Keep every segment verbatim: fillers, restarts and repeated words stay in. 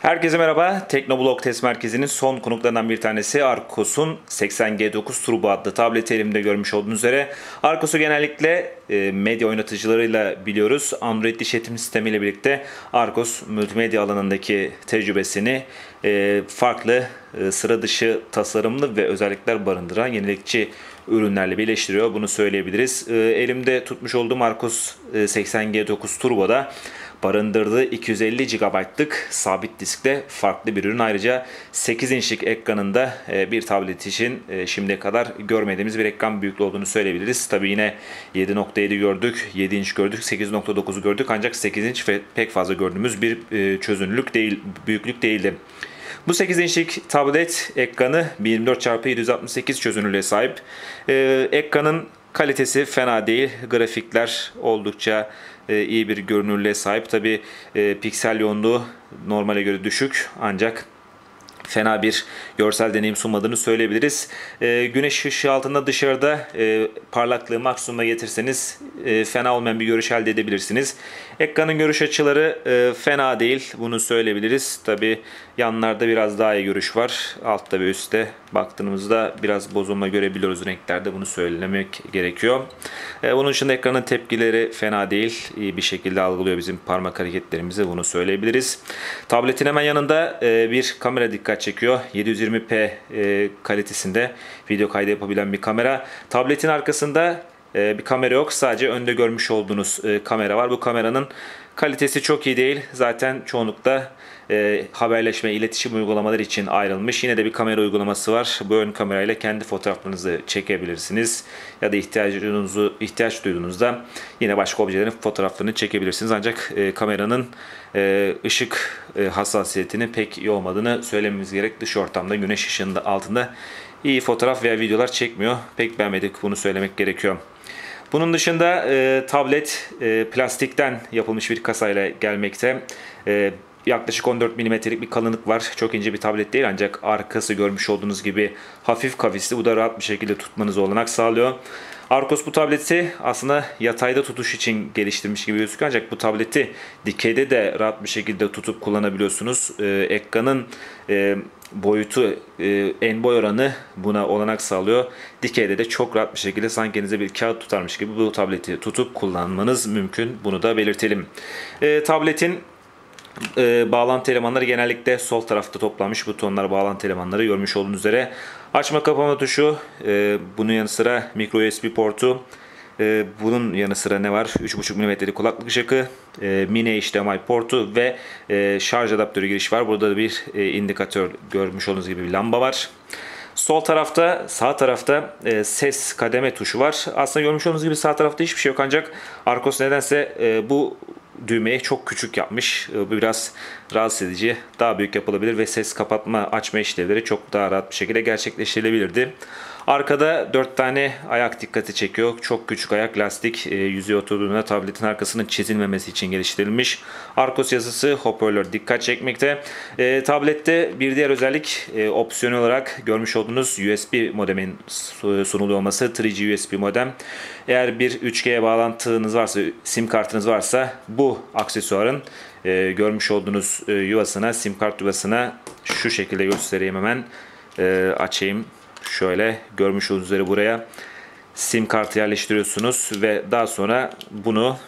Herkese merhaba. Teknoblog Test Merkezi'nin son konuklarından bir tanesi Arcos'un seksen G dokuz Turbo adlı tableti elimde görmüş olduğunuz üzere. Arcos'u genellikle e, medya oynatıcılarıyla biliyoruz. Android işletim sistemiyle birlikte Arcos multimedya alanındaki tecrübesini e, farklı e, sıra dışı tasarımlı ve özellikler barındıran yenilikçi ürünlerle birleştiriyor. Bunu söyleyebiliriz. E, elimde tutmuş olduğum Arcos e, seksen G dokuz Turbo'da barındırdığı iki yüz elli gigabaytlık sabit diskte farklı bir ürün. Ayrıca sekiz inçlik ekranında bir tablet için şimdiye kadar görmediğimiz bir ekran büyüklüğü olduğunu söyleyebiliriz. Tabi yine yedi nokta yedi gördük, yedi inç gördük, sekiz nokta dokuz gördük ancak sekiz inç ve pek fazla gördüğümüz bir çözünürlük değil, büyüklük değildi. Bu sekiz inçlik tablet ekranı yirmi dört çarpı yedi yüz altmış sekiz çözünürlüğe sahip. Ekranın kalitesi fena değil. Grafikler oldukça iyi bir görünürlüğe sahip. Tabi piksel yoğunluğu normale göre düşük ancak fena bir görsel deneyim sunmadığını söyleyebiliriz. E, güneş ışığı altında dışarıda e, parlaklığı maksimuma getirseniz e, fena olmayan bir görüş elde edebilirsiniz. Ekranın görüş açıları e, fena değil. Bunu söyleyebiliriz. Tabi yanlarda biraz daha iyi görüş var. Altta ve üstte baktığımızda biraz bozulma görebiliyoruz renklerde. Bunu söylemek gerekiyor. E, bunun dışında ekranın tepkileri fena değil. İyi bir şekilde algılıyor bizim parmak hareketlerimizi. Bunu söyleyebiliriz. Tabletin hemen yanında e, bir kamera dikkat çekiyor. yedi yüz yirmi p e, kalitesinde video kaydı yapabilen bir kamera. Tabletin arkasında e, bir kamera yok. Sadece önde görmüş olduğunuz e, kamera var. Bu kameranın kalitesi çok iyi değil. Zaten çoğunlukla e, haberleşme, iletişim uygulamaları için ayrılmış. Yine de bir kamera uygulaması var. Bu ön kamerayla kendi fotoğraflarınızı çekebilirsiniz. Ya da ihtiyacınızı ihtiyaç duyduğunuzda yine başka objelerin fotoğraflarını çekebilirsiniz. Ancak e, kameranın e, ışık e, hassasiyetinin pek iyi olmadığını söylememiz gerek. Dış ortamda güneş ışığında altında iyi fotoğraf veya videolar çekmiyor. Pek beğenmedik, bunu söylemek gerekiyor. Bunun dışında e, tablet e, plastikten yapılmış bir kasayla gelmekte. E, yaklaşık on dört milimetrelik bir kalınlık var. Çok ince bir tablet değil ancak arkası görmüş olduğunuz gibi hafif kavisli. Bu da rahat bir şekilde tutmanıza olanak sağlıyor. Arcos bu tableti aslında yatayda tutuş için geliştirmiş gibi gözüküyor ancak bu tableti dikeyde de rahat bir şekilde tutup kullanabiliyorsunuz. Ee, ekranın e, boyutu, e, en boy oranı buna olanak sağlıyor. Dikeyde de çok rahat bir şekilde sanki elinize bir kağıt tutarmış gibi bu tableti tutup kullanmanız mümkün. Bunu da belirtelim. E, tabletin E, bağlantı elemanları genellikle sol tarafta toplanmış butonlar, bağlantı elemanları görmüş olduğunuz üzere. Açma kapama tuşu, e, bunun yanı sıra micro U S B portu, e, bunun yanı sıra ne var? üç buçuk milimetrelik kulaklık jackı, e, mini H D M I portu ve e, şarj adaptörü giriş var. Burada da bir e, indikatör görmüş olduğunuz gibi bir lamba var. Sol tarafta, sağ tarafta e, ses kademe tuşu var. Aslında görmüş olduğunuz gibi sağ tarafta hiçbir şey yok ancak Arcos nedense e, bu düğmeyi çok küçük yapmış. Bu biraz rahatsız edici. Daha büyük yapılabilir ve ses kapatma açma işlevleri çok daha rahat bir şekilde gerçekleştirilebilirdi. Arkada dört tane ayak dikkati çekiyor. Çok küçük ayak, lastik e, yüzeye oturduğunda tabletin arkasının çizilmemesi için geliştirilmiş. Arcos yazısı, hoparlör dikkat çekmekte. E, tablette bir diğer özellik e, opsiyonel olarak görmüş olduğunuz U S B modemin sunuluyor olması. üç G U S B modem. Eğer bir üç G'ye bağlantınız varsa, sim kartınız varsa bu aksesuarın e, görmüş olduğunuz e, yuvasına, sim kart yuvasına şu şekilde göstereyim hemen. E, açayım. Şöyle görmüş olduğunuz üzere buraya sim kartı yerleştiriyorsunuz ve daha sonra bunu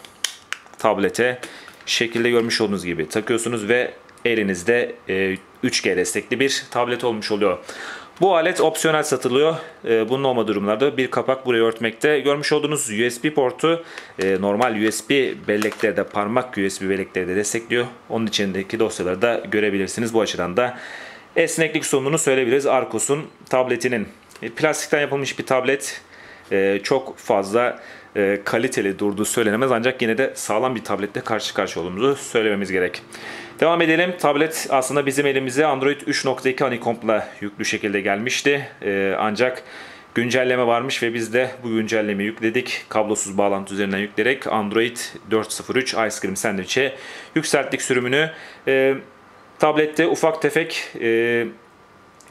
tablete şekilde görmüş olduğunuz gibi takıyorsunuz ve elinizde e, üç G destekli bir tablet olmuş oluyor. Bu alet opsiyonel satılıyor. E, bunun olma durumlarda bir kapak burayı örtmekte. Görmüş olduğunuz U S B portu e, normal U S B belleklerde, parmak U S B belleklerde destekliyor. Onun içindeki dosyaları da görebilirsiniz. Bu açıdan da esneklik sunduğunu söyleyebiliriz Arcos'un tabletinin. E, plastikten yapılmış bir tablet. E, çok fazla e, kaliteli durduğu söylenemez ancak yine de sağlam bir tabletle karşı karşıya olduğumuzu söylememiz gerek. Devam edelim. Tablet aslında bizim elimize Android üç nokta iki Honeycomb'la yüklü şekilde gelmişti. E, ancak güncelleme varmış ve biz de bu güncellemeyi yükledik. Kablosuz bağlantı üzerinden yükleyerek Android dört nokta sıfır üç Ice Cream Sandwich'e yükselttik sürümünü. E, tablette ufak tefek e,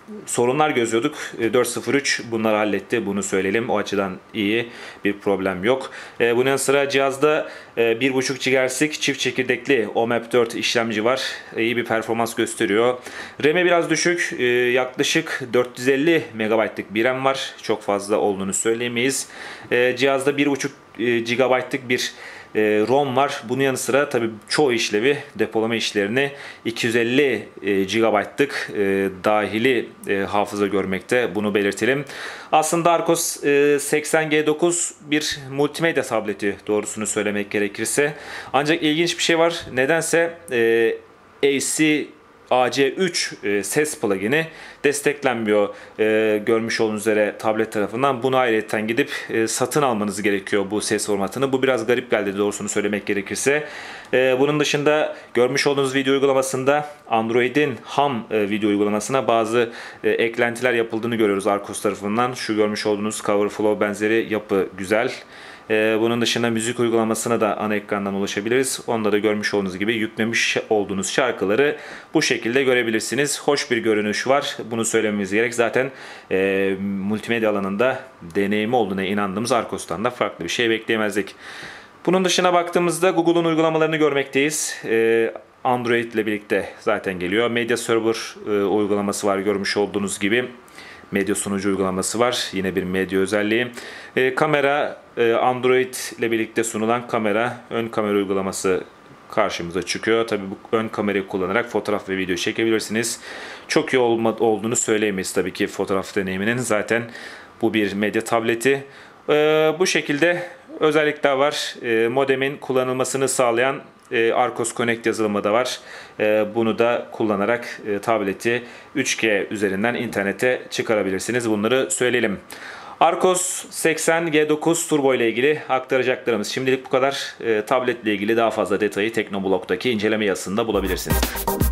sorunlar gözlüyorduk. E, dört sıfır üç bunları halletti. Bunu söyleyelim. O açıdan iyi. Bir problem yok. E, bunun yanı sıra cihazda e, bir buçuk gigahertzlik çift çekirdekli O M A P dört işlemci var. E, iyi bir performans gösteriyor. RAM'i biraz düşük. E, yaklaşık dört yüz elli megabaytlık bir RAM var. Çok fazla olduğunu söyleyemeyiz. E, cihazda bir buçuk gigabaytlık bir e, ROM var. Bunun yanı sıra tabii çoğu işlevi, depolama işlerini iki yüz elli e, gigabaytlık e, dahili e, hafıza görmekte. Bunu belirtelim. Aslında Arcos e, seksen G dokuz bir multimedya tableti, doğrusunu söylemek gerekirse. Ancak ilginç bir şey var. Nedense e, A C A C üç e, ses plugin'i desteklenmiyor. E, görmüş olduğunuz üzere tablet tarafından. Bunu ayrıca gidip e, satın almanız gerekiyor bu ses formatını. Bu biraz garip geldi, doğrusunu söylemek gerekirse. E, bunun dışında görmüş olduğunuz video uygulamasında Android'in ham e, video uygulamasına bazı e, eklentiler yapıldığını görüyoruz Arcos tarafından. Şu görmüş olduğunuz CoverFlow benzeri yapı güzel. Bunun dışında müzik uygulamasına da ana ekrandan ulaşabiliriz. Onda da görmüş olduğunuz gibi yüklemiş olduğunuz şarkıları bu şekilde görebilirsiniz. Hoş bir görünüş var. Bunu söylememiz gerek. Zaten e, multimedya alanında deneyimi olduğuna inandığımız Arcos'tan da farklı bir şey bekleyemezdik. Bunun dışına baktığımızda Google'un uygulamalarını görmekteyiz. E, Android ile birlikte zaten geliyor. Medya Server e, uygulaması var, görmüş olduğunuz gibi. Medya sunucu uygulaması var. Yine bir medya özelliği. E, kamera, e, Android ile birlikte sunulan kamera, ön kamera uygulaması karşımıza çıkıyor. Tabii bu ön kamerayı kullanarak fotoğraf ve video çekebilirsiniz. Çok iyi olma, olduğunu söyleyemeyiz tabii ki fotoğraf deneyiminin. Zaten bu bir medya tableti. E, bu şekilde özellikler var. E, modemin kullanılmasını sağlayan E, Arcos Connect yazılımı da var. E, bunu da kullanarak e, tableti üç G üzerinden internete çıkarabilirsiniz. Bunları söyleyelim. Arcos seksen G dokuz Turbo ile ilgili aktaracaklarımız şimdilik bu kadar. E, tabletle ilgili daha fazla detayı Teknoblog'daki inceleme yazısında bulabilirsiniz.